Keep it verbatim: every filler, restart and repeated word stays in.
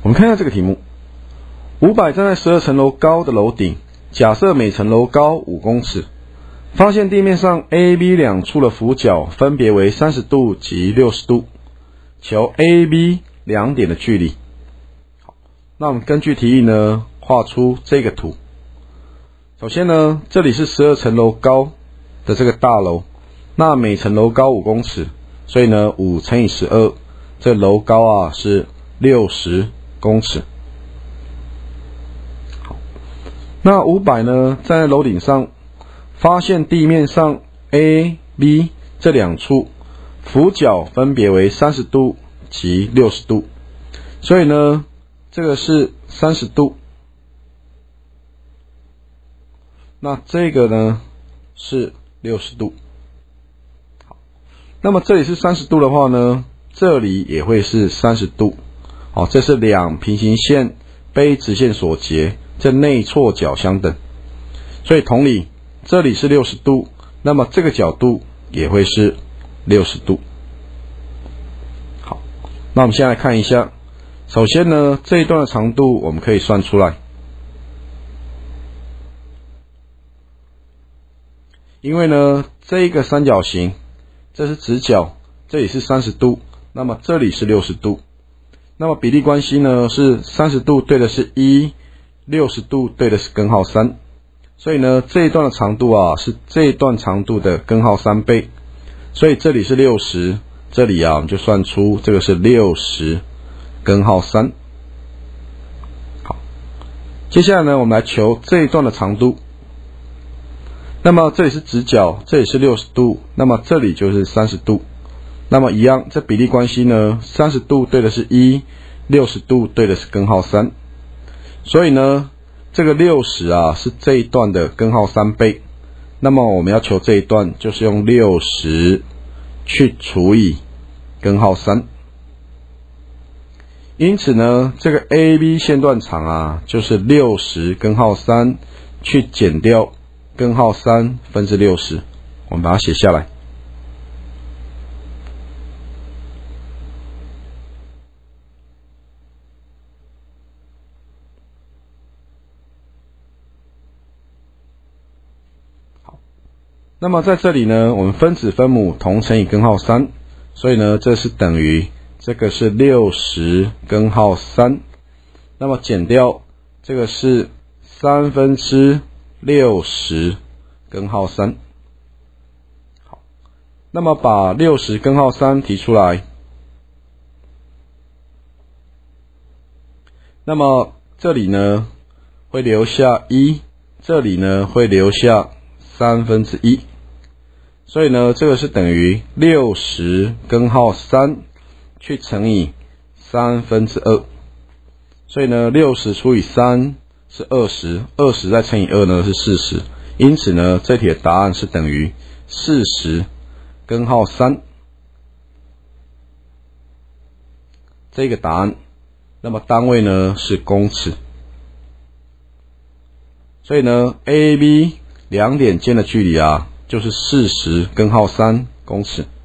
我们看一下这个题目：五百站在十二层楼高的楼顶，假设每层楼高五公尺，发现地面上 A、B 两处的俯角分别为三十度及六十度，求 A、B 两点的距离。好，那我们根据题意呢，画出这个图。首先呢，这里是十二层楼高的这个大楼，那每层楼高五公尺，所以呢五乘以十二，这楼高啊是六十公尺。好，那五百呢站在楼顶上，发现地面上 A、B 这两处俯角分别为三十度及六十度，所以呢这个是三十度，那这个呢是六十度。好，那么这里是三十度的话呢，这里也会是三十度。好，这是两平行线被直线所截，这内错角相等，所以同理，这里是六十度，那么这个角度也会是六十度。好，那我们先来看一下，首先呢这一段的长度我们可以算出来。因为呢这一个三角形，这是直角，这里是三十度，那么这里是六十度，那么比例关系呢是三十度对的是一，六十度对的是根号三，所以呢这一段的长度啊是这一段长度的根号三倍，所以这里是六十，这里啊我们就算出这个是六十根号三。好，接下来呢我们来求这一段的长度。那么这里是直角，这里是六十度，那么这里就是三十度。那么一样，这比例关系呢，三十度对的是一，六十度对的是根号三。所以呢，这个六十啊是这一段的根号三倍。那么我们要求这一段就是用六十去除以根号三。因此呢，这个 A B 线段长啊就是六十根号三去减掉根号三分之六十，我们把它写下来。好，那么在这里呢，我们分子分母同乘以根号三，所以呢，这是等于这个是六十根号三，那么减掉这个是三分之六十根号三。好，那么把六十根号三提出来，那么这里呢会留下一，这里呢会留下三分之一，所以呢这个是等于六十根号三去乘以三分之二，所以呢六十除以三是二十，二十再乘以二呢是四十，因此呢这题的答案是等于四十根号三这个答案。那么单位呢是公尺，所以呢 A、B 两点间的距离啊就是四十根号三公尺。